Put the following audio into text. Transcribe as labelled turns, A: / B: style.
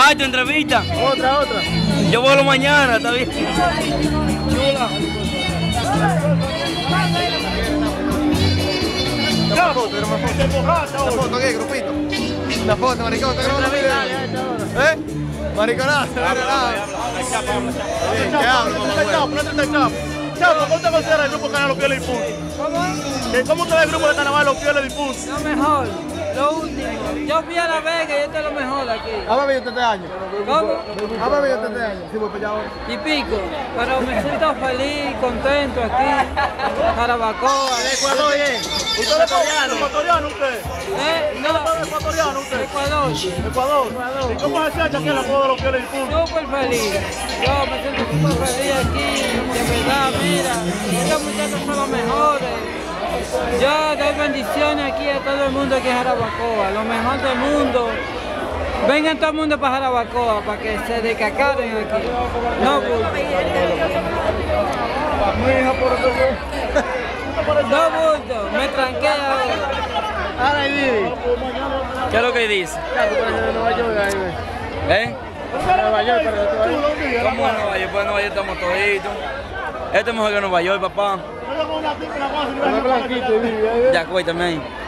A: tu entrevista.
B: Otra.
A: Yo vuelo mañana, está bien. Chula.
B: Una foto, ¿qué, grupito? Una foto, maricón, ¿te grabando video? ¿Eh? Mariconazo, ¿qué hablo, Chapo, ¿cómo usted considera el grupo Canal Los Pieles Difuntos? ¿Cómo usted ve el grupo de carnaval Los Pieles Difuntos?
C: Lo mejor, lo último. Yo fui a La Vega y esto es lo mejor aquí.
B: ¿Ha bebido usted este año?
C: ¿Cómo?
B: ¿Ha bebido usted este año? Sí, voy para allá ahora.
C: Y pico, pero me siento feliz, contento aquí, Jarabacoa.
B: Ecuador, bien. ¿Usted es ecuatoriano usted?
C: No,
B: ¿Usted es ecuatoriano usted?
C: Ecuador.
B: Ecuador. ¿Y cómo se siente aquí en la Cueva de Los Pieles Difuntos?
C: Súper feliz. Yo me siento súper feliz aquí, de verdad, mira, estos muchachos son los mejores. Yo doy bendiciones aquí a todo el mundo aquí en Jarabacoa, lo mejor del mundo. Vengan todo el mundo para Jarabacoa, para que se descacaren aquí. No bulto. No bulto, me tranqué ahora.
B: Ahora Didi.
A: ¿Qué es lo que dice?
B: Nueva York,
A: ¿Eh?
B: Nueva York,
A: ¿Cómo en Nueva York? Pues en Nueva York estamos toditos. Este es mejor que Nueva York, papá.
B: blanquito,
A: Ya, cuéntame ahí.